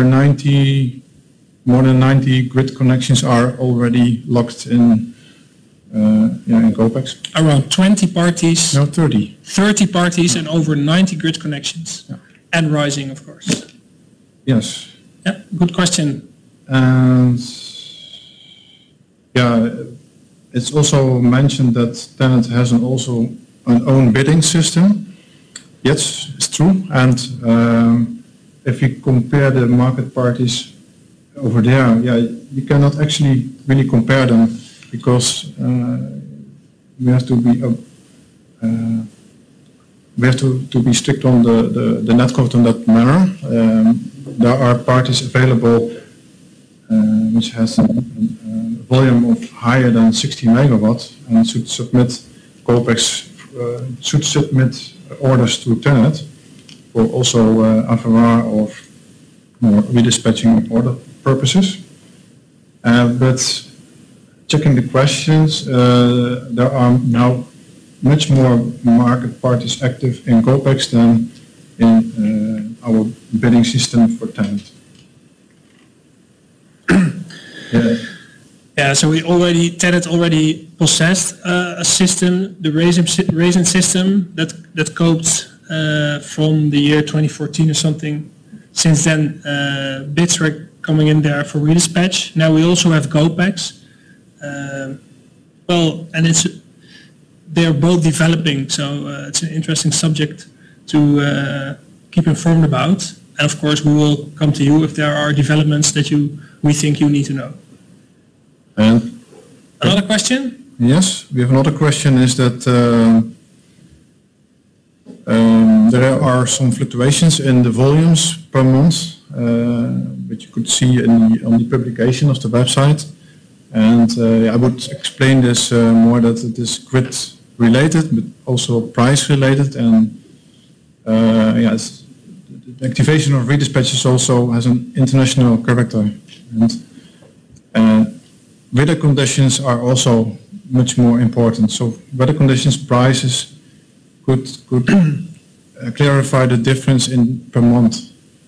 more than 90 grid connections are already locked in GoPax. Around 20 parties, No, 30. 30 parties, and over 90 grid connections, Yeah. and rising, of course. Yes. Yeah, good question. And yeah, it's also mentioned that Tennet has also an own bidding system. Yes, it's true. And if you compare the market parties over there, yeah, you cannot actually really compare them, because we have to be strict on the net code in that manner. There are parties available which has a volume of higher than 60 megawatts and should submit GoPax, should submit orders to Tennet for also AVR or more redispatching order purposes. But checking the questions, there are now much more market parties active in GoPax than in our bidding system for Tennet. Yeah, so Tennet already possessed a system, the Raisin system, that coped from the year 2014 or something. Since then, bids were coming in there for redispatch. Now we also have GoPax. And they're both developing, so it's an interesting subject to keep informed about. And of course, we will come to you if there are developments that we think you need to know. And Another question? yes, we have another question, is that there are some fluctuations in the volumes per month, which you could see on the publication of the website. And I would explain this more, that it is grid related, but also price related. And yes, the activation of redispatches also has an international character. And weather conditions are also much more important. So weather conditions prices could clarify the difference per month.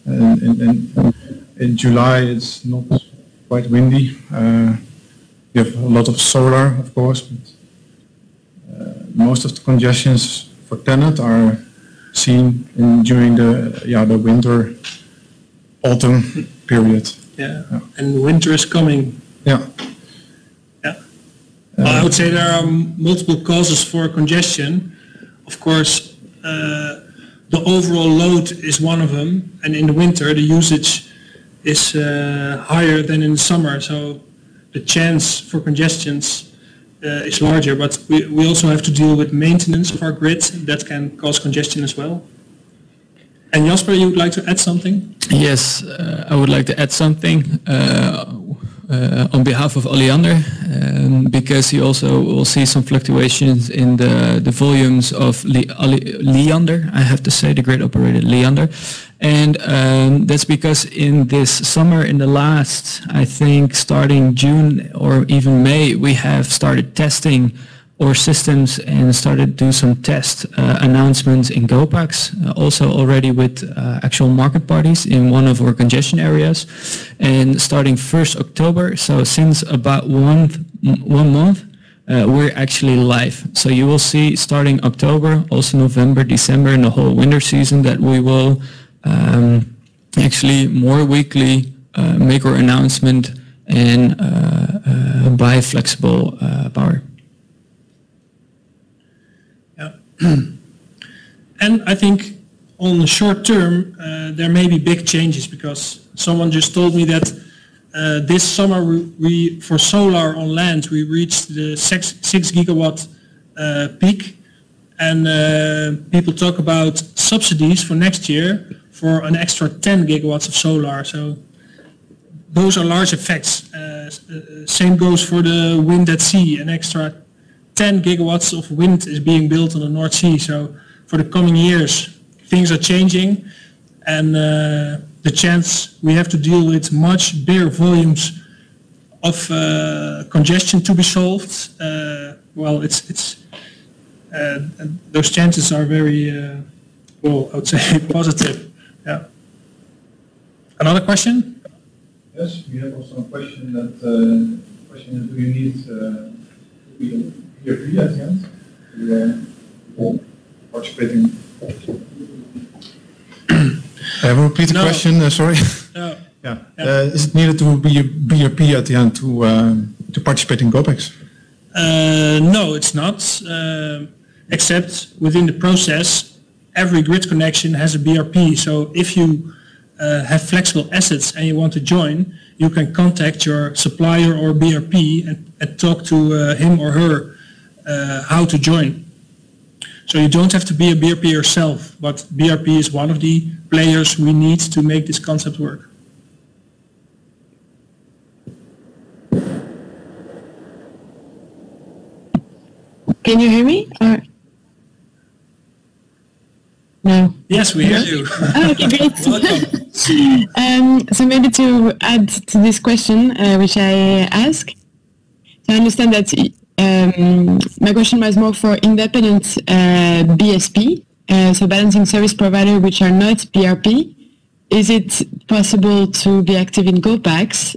In July it's not quite windy. You have a lot of solar, of course, but most of the congestions for Tennet are seen during the winter, autumn period. Yeah, and winter is coming. Yeah. Yeah. Well, I would say there are multiple causes for congestion. Of course, the overall load is one of them, and in the winter the usage is higher than in the summer, so the chance for congestions is larger, but we also have to deal with maintenance of our grid that can cause congestion as well. And Jasper, you would like to add something? Yes, I would like to add something on behalf of Oleander, because he also will see some fluctuations in the volumes of Leander, I have to say, the grid operator Leander. And that's because in this summer, in the last, I think, starting June or even May, we have started testing our systems and started to do some test announcements in GoPax, also already with actual market parties in one of our congestion areas. And starting 1st October, so since about one month, we're actually live. So you will see starting October, also November, December, and the whole winter season, that we will actually more weekly make our announcement and buy flexible power. And I think on the short term, there may be big changes, because someone just told me that this summer we for solar on land, we reached the 6 gigawatt peak, and people talk about subsidies for next year for an extra 10 gigawatts of solar. So those are large effects. Same goes for the wind at sea. An extra 10 gigawatts of wind is being built on the North Sea. So for the coming years, things are changing, and the chance we have to deal with much bigger volumes of congestion to be solved, well, those chances are very, well, I would say positive. Yeah. Another question? Yes, we have also a question that question is, do you need BRP at the end to participating? I will repeat the question. Sorry. No. Yeah. Is it needed to be a BRP at the end to participate in GoPax? No, it's not. Except within the process, every grid connection has a BRP. So if you have flexible assets and you want to join, you can contact your supplier or BRP and talk to him or her how to join. So you don't have to be a BRP yourself, but BRP is one of the players we need to make this concept work. Can you hear me? Or no? Yes, we hear you. Oh, okay, great. Welcome. So maybe to add to this question, which I ask, so I understand that my question was more for independent BSP, so balancing service provider which are not BRP. Is it possible to be active in GoPax?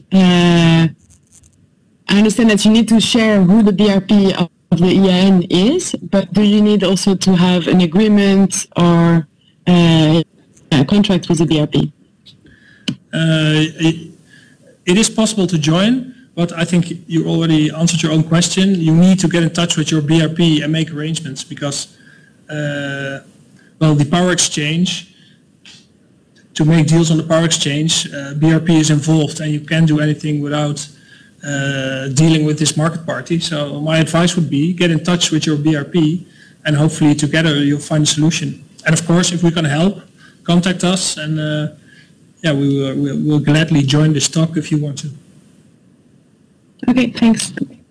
I understand that you need to share who the BRP of the EIN is, but do you need also to have an agreement or a contract with the BRP? It is possible to join, but I think you already answered your own question. You need to get in touch with your BRP and make arrangements because, well, the power exchange, to make deals on the power exchange, BRP is involved and you can't do anything without dealing with this market party. So my advice would be get in touch with your BRP and hopefully together you'll find a solution. And of course, if we can help, contact us and yeah, we'll gladly join this talk if you want to. Okay, thanks.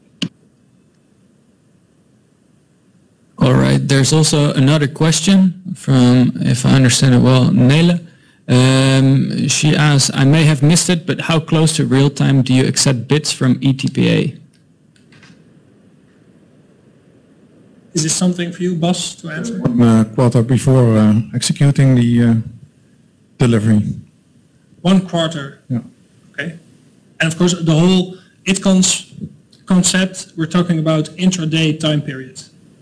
All right, there's also another question from, if I understand it well, Nele. She asks, I may have missed it, but how close to real time do you accept bids from ETPA? Is this something for you, Bas, to answer? Quarter before executing the delivery. 1 quarter? Yeah. Okay. And of course, the whole ITCONS concept, we're talking about intraday time period.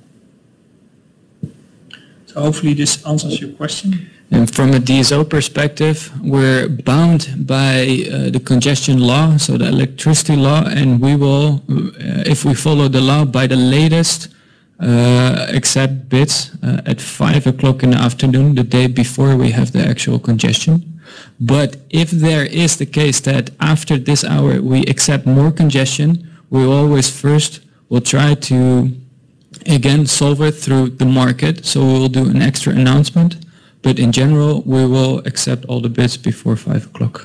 So hopefully this answers your question. And from a DSO perspective, we're bound by the congestion law, so the electricity law, and we will, if we follow the law, by the latest accept bids at 5 o'clock in the afternoon, the day before we have the actual congestion. But if there is the case that after this hour we accept more congestion, we always first will try to again solve it through the market. So we will do an extra announcement, but in general we will accept all the bids before 5 o'clock.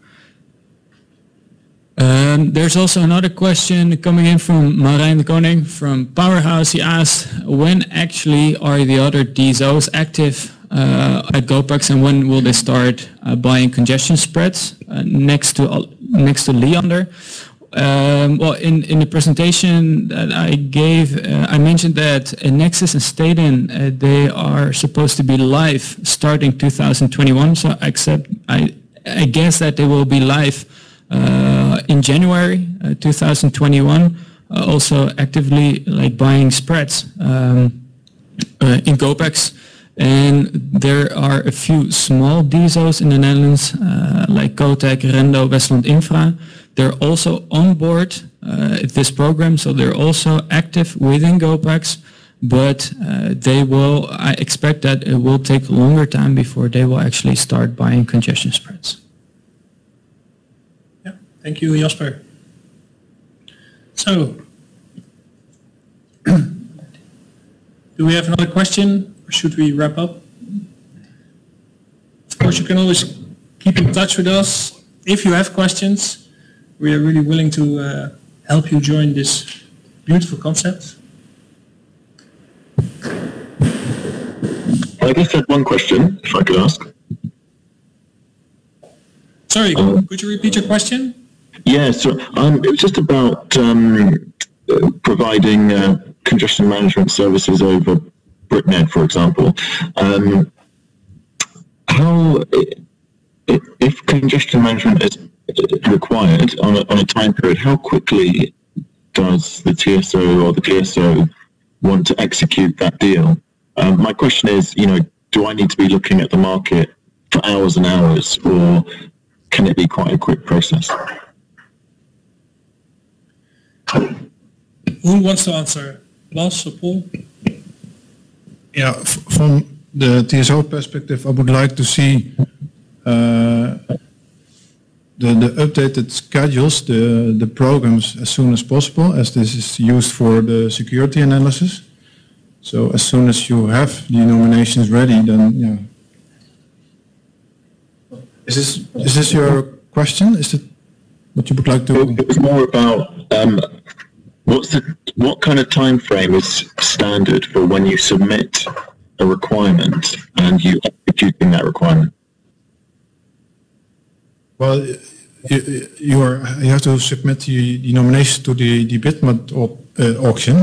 There's also another question coming in from Marijn de Koning from Powerhouse. He asked, when actually are the other DSOs active at GoPax and when will they start buying congestion spreads next to Leander? Well, in the presentation that I gave, I mentioned that Nexus and Stedin, they are supposed to be live starting 2021. So I guess that they will be live in January 2021, also actively like buying spreads in GoPax. And there are a few small DSOs in the Netherlands, like Cotec, Rendo, Westland Infra. They're also on board this program, so they're also active within GoPax, but I expect that it will take a longer time before they will actually start buying congestion spreads. Yeah, thank you, Jasper. So, do we have another question? Or should we wrap up? Of course, you can always keep in touch with us. If you have questions, we are really willing to help you join this beautiful concept. I just had one question, if I could ask. Sorry, could you repeat your question? Yeah, so it was just about providing congestion management services over BritNed, for example. How, if congestion management is required on a time period, how quickly does the TSO or the DSO want to execute that deal? My question is, do I need to be looking at the market for hours and hours, or can it be quite a quick process? Who wants to answer? Bas or Paul? Yeah, from the TSO perspective, I would like to see the updated schedules, the programs as soon as possible, as this is used for the security analysis. So as soon as you have the nominations ready, then yeah. Is this your question? Is it what you would like to? It's more about what kind of time frame is standard for when you submit a requirement and you executing that requirement? Well, you have to submit the nomination to the BitMed auction.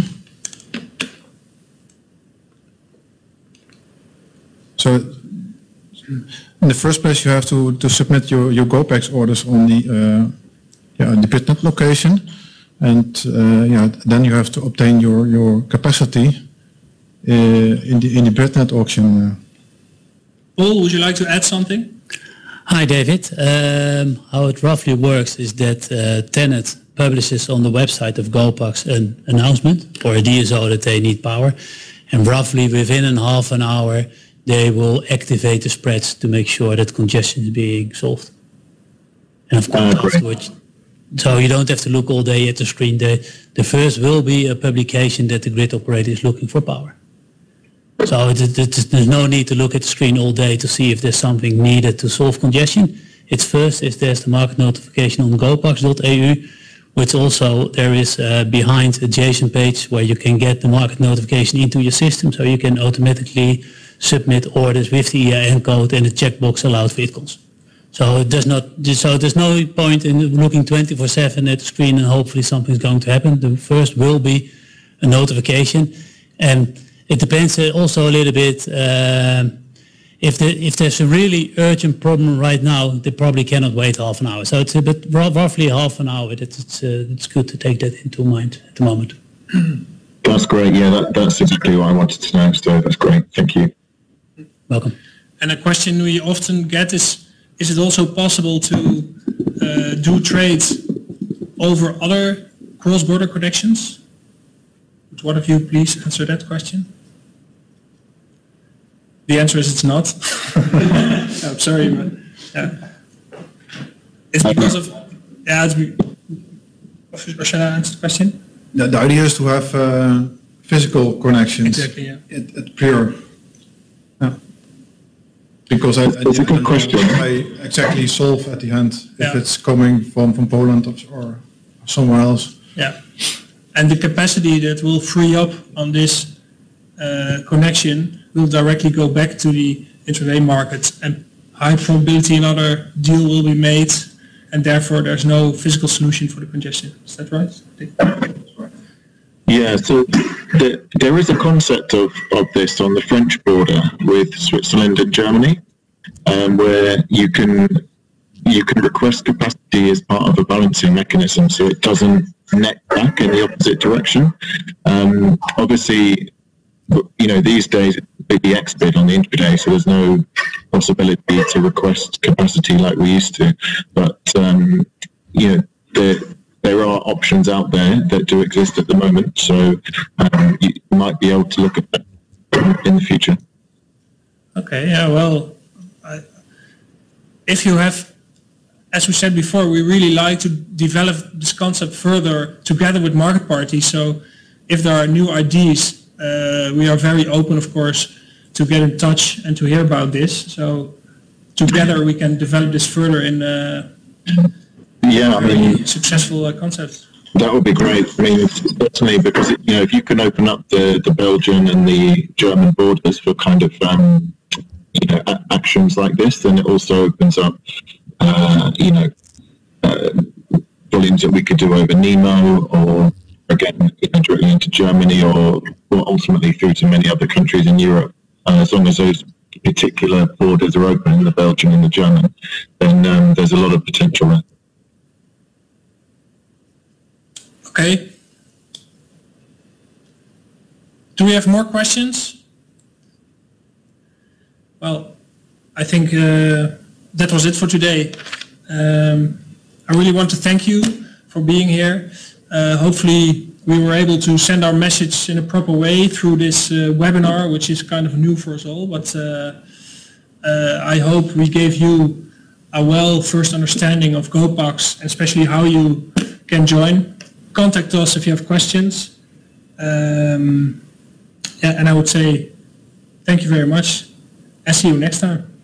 So in the first place, you have to submit your GoPax orders on the BitNet location, and then you have to obtain your capacity in the BitNet auction. Paul, would you like to add something? Hi, David. How it roughly works is that Tenet publishes on the website of GoPax an announcement for a DSO that they need power, and roughly within half an hour they will activate the spreads to make sure that congestion is being solved. And of course afterwards, so you don't have to look all day at the screen. The first will be a publication that the grid operator is looking for power. So there's no need to look at the screen all day to see if there's something needed to solve congestion. It's first if there's the market notification on gopax.eu, which also there is behind adjacent page where you can get the market notification into your system, so you can automatically submit orders with the EIN code and the checkbox allowed VidCons. So it does not. So there's no point in looking 24/7 at the screen and hopefully something's going to happen. The first will be a notification, and it depends also a little bit. If there's a really urgent problem right now, they probably cannot wait half an hour. So it's a bit roughly half an hour. It's good to take that into mind at the moment. That's great. Yeah, that's exactly what I wanted to know. So that's great. Thank you. Welcome. And a question we often get is it also possible to do trades over other cross-border connections? Would one of you please answer that question? The answer is it's not. I'm sorry, but yeah. It's because of, or should I answer the question? The idea is to have physical connections. Exactly, yeah. At prior. Yeah. Because It's a good question. I exactly solve at the end if Yeah. it's coming from Poland or somewhere else. Yeah. And the capacity that will free up on this connection will directly go back to the intraday market, and high probability another deal will be made, and therefore there's no physical solution for the congestion. Is that right? Yeah, so there is a concept of this on the French border with Switzerland and Germany, where you can request capacity as part of a balancing mechanism, so it doesn't net back in the opposite direction. Obviously, these days it's the X-bid on the intraday, so there's no possibility to request capacity like we used to. But there are options out there that do exist at the moment, so you might be able to look at that in the future. Okay, yeah, well, if you have, as we said before, we really like to develop this concept further together with market parties. So if there are new ideas, we are very open, of course, to get in touch and to hear about this. So together we can develop this further in successful concept. That would be great. I mean, certainly because if you can open up the Belgian and the German borders for kind of actions like this, then it also opens up volumes that we could do over Nemo, or again, directly into Germany, or ultimately through to many other countries in Europe. As long as those particular borders are open, the Belgian and the German, then there's a lot of potential there. Okay. Do we have more questions? Well, I think that was it for today. I really want to thank you for being here. Hopefully we were able to send our message in a proper way through this webinar, which is kind of new for us all, but I hope we gave you a first understanding of GoPax, especially how you can join. Contact us if you have questions. And I would say thank you very much and see you next time.